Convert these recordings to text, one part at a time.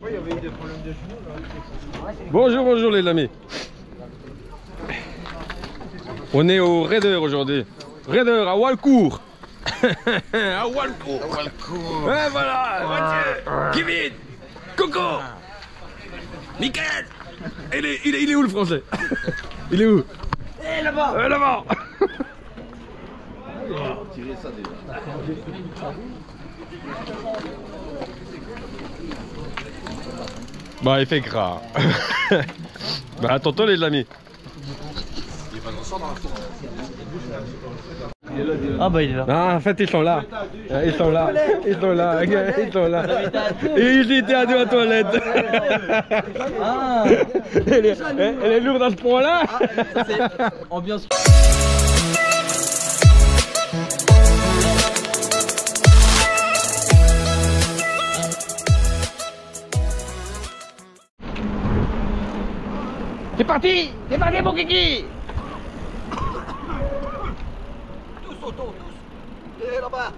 Bonjour, bonjour les amis. On est au Raider aujourd'hui. Raider à Walcourt. À Walcourt. Et voilà, Mathieu, Kevin, Coco, Mickaël. Il est où le français? Il est où? Là-bas. Là-bas. Tirer ça déjà. Bah il fait gras. Bah attends-toi les amis. Il est pas dans ça dans la tour. Ah bah il est là. Ah en fait ils sont là. Ils sont là. Ils sont là. Ils sont là. Et ils étaient à deux à la toilette. Ah. Elle est lourde à ce point là. Ça c'est ambiance. C'est parti mon kiki. Tous autour, tous. Et là-bas.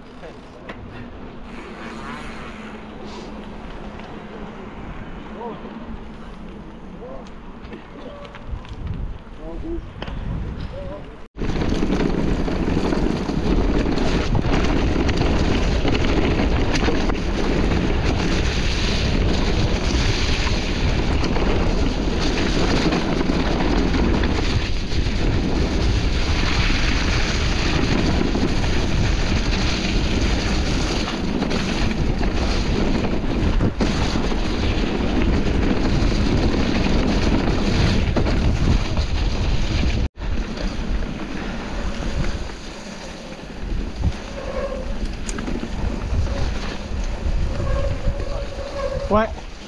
Ouais.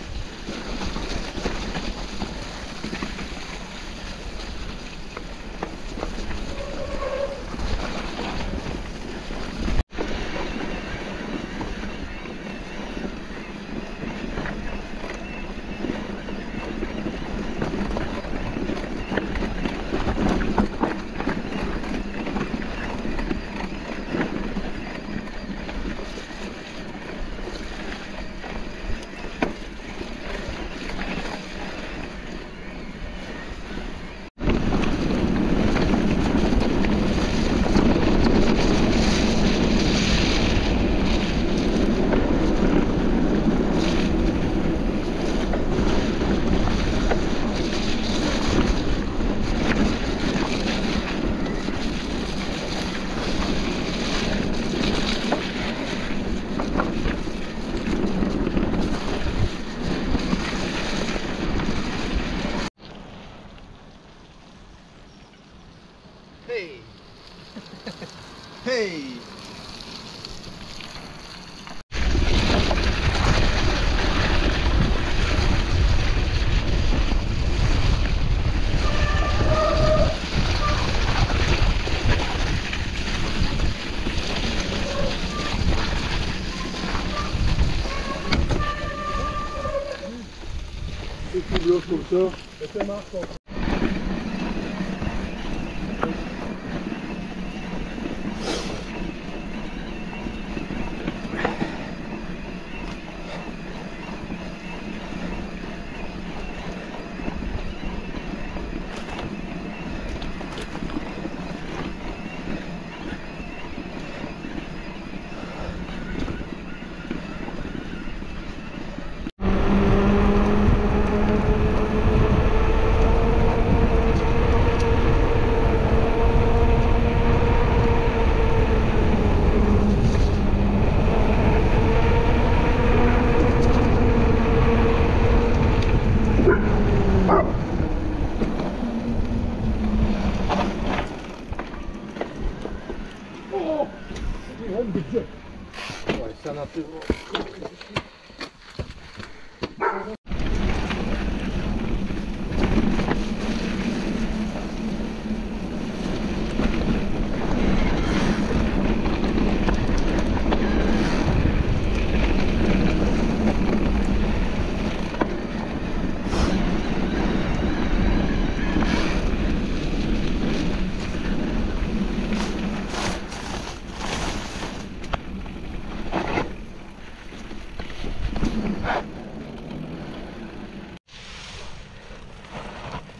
Hey. Hey. Et tu bloques comme ça, ça marche.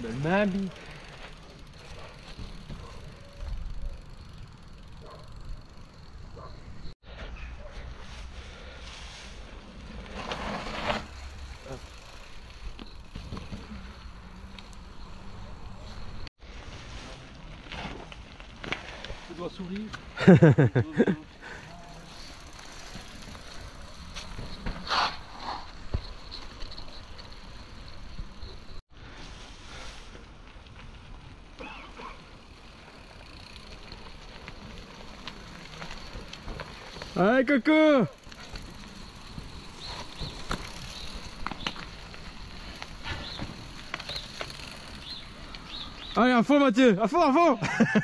Mamie. Tu dois sourire. Allez Coco. Allez à fond Mathieu, à fond, à fond.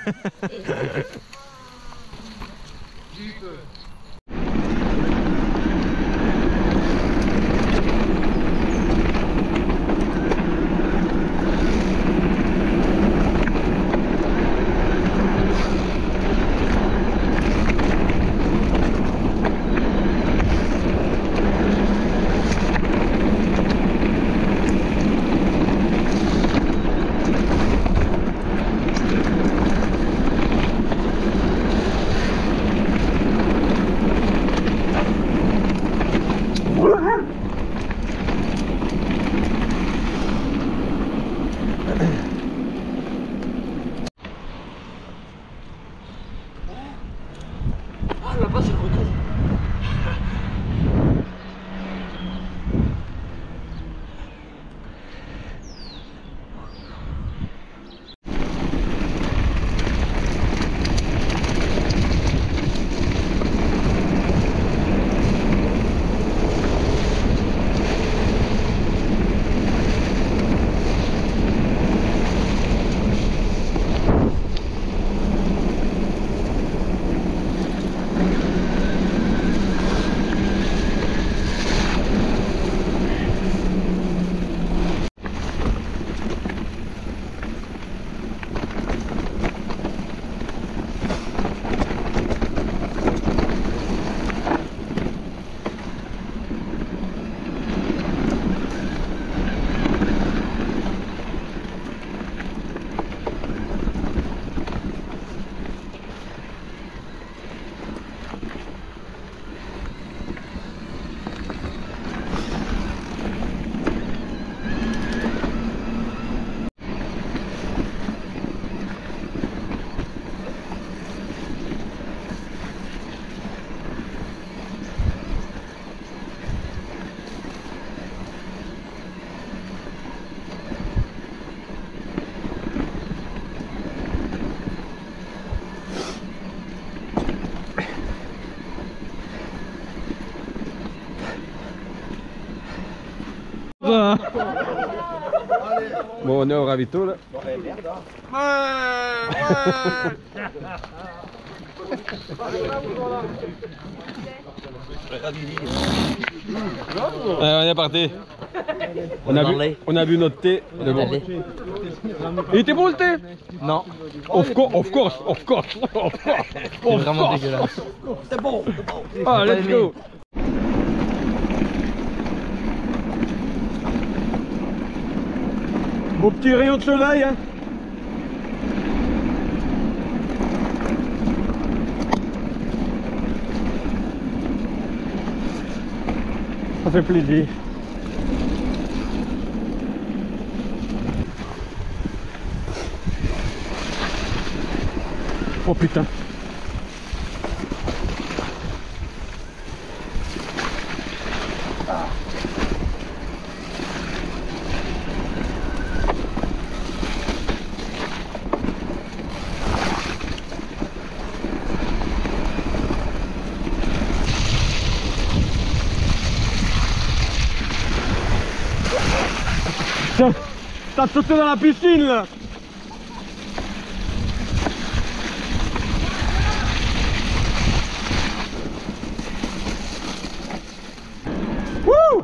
Ah, là-bas, c'est le retour. Bon, on est au ravito là. On est parti. On a bu notre thé. C'est bon. Il était bon le thé? Non, Of course, of course, of course, of course. c'est vraiment dégueulasse. C'est bon. Ah, let's go. Beau petit rayon de soleil, hein. Ça fait plaisir. Oh putain. Tiens, t'as sauté dans la piscine là. Wouh!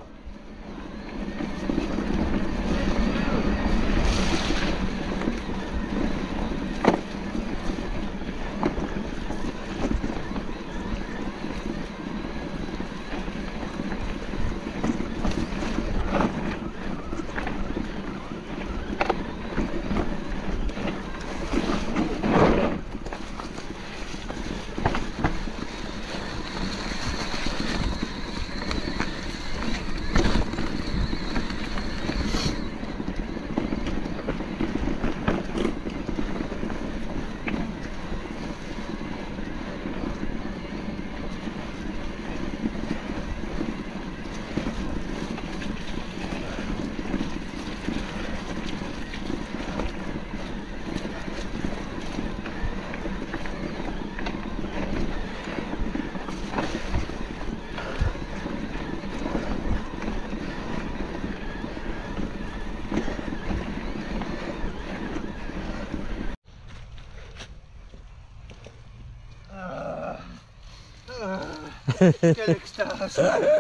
Quelle extase.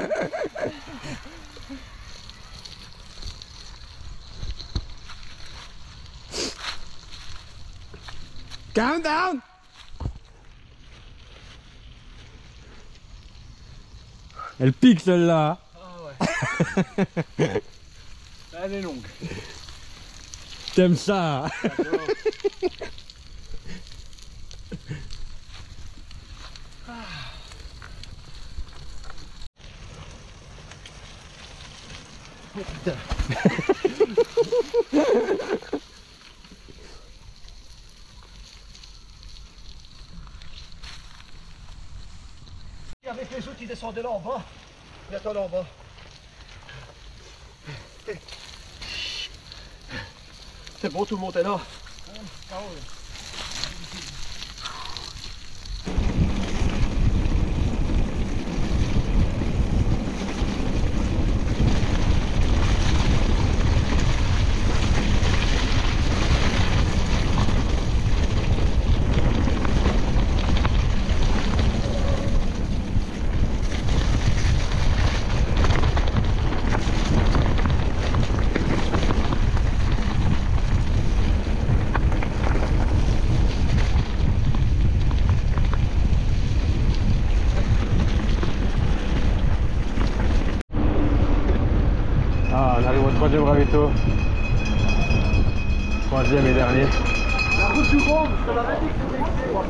Calm down. Elle pique celle-là. Elle est longue. T'aimes ça? Avec les autres, ils descendaient là en bas. Bientôt là en bas. C'est bon, tout le monde est là. Ah, on arrive au troisième ravito. Troisième et dernier. La route du monde, je te l'avais dit que c'était ici, moi.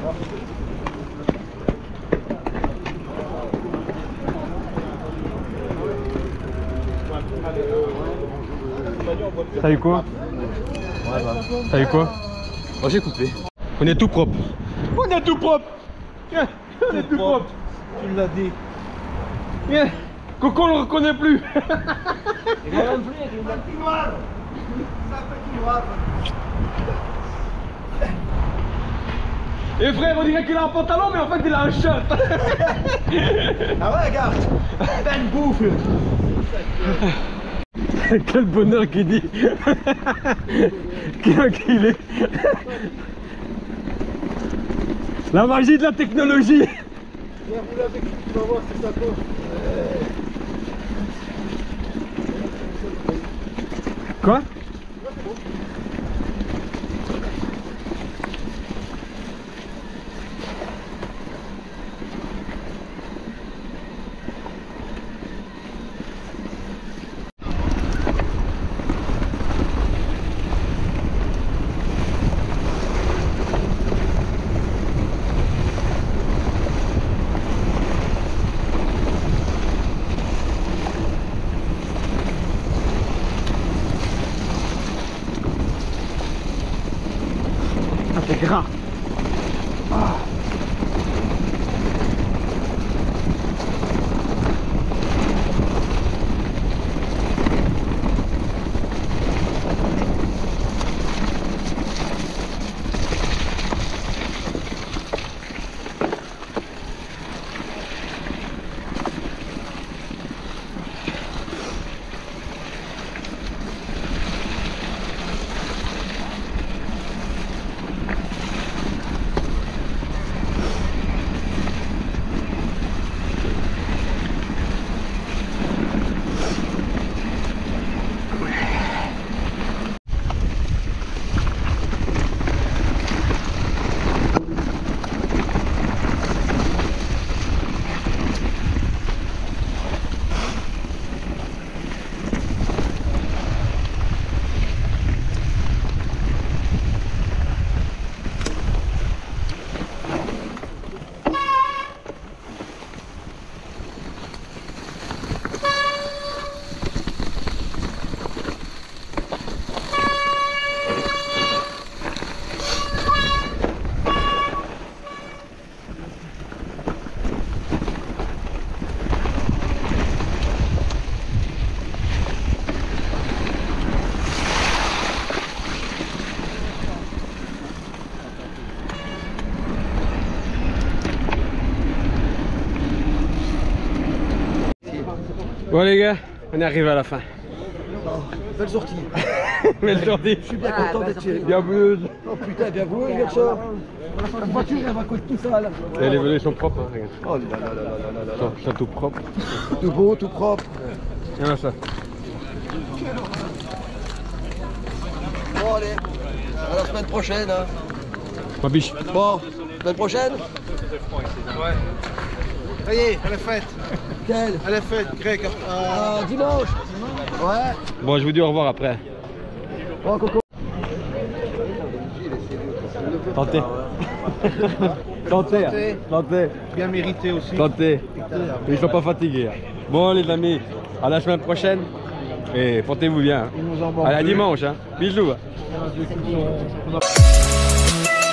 T'as eu quoi? T'as eu quoi? Moi j'ai coupé. On est tout propre. On est tout propre. Yeah. On est tout propre. Tu l'as dit. Yeah. Coco on le reconnaît plus. C'est un petit noir. C'est un petit noir. Et frère, on dirait qu'il a un pantalon, mais en fait il a un shirt. Ah ouais, regarde. T'as une bouffe. Quel bonheur qu'il dit. Quel enculé. La magie de la technologie. Viens rouler avec lui, tu vas voir, c'est ça quoi. Quoi? C'est gras. Ah. Bon les gars, on est arrivé à la fin. Belle sortie. Belle sortie. Je suis bien content d'être chez Bien boueuse. Oh putain, bien joué, garçon. La voiture, elle va coûter tout ça là. Et les volets sont propres, hein, regarde. Oh là là là là là là. Ils sont tout propres. Tout beau, tout propre. Regarde ça. Bon, allez. À la semaine prochaine. Hein. Ma biche. Bon, semaine prochaine. Ouais. Ça y est, elle est faite. Quelle? Elle est faite, grec. Dimanche. Ouais. Bon, je vous dis au revoir après. Bon, Coco. Tentez. Tentez. Tentez. Tentez. Bien mérité aussi. Tentez. Ils sont pas fatigués. Bon les amis, à la semaine prochaine. Et portez-vous bien. Il nous en manque À la plus. dimanche. Hein. Bisous. Il y en a deux qui sont-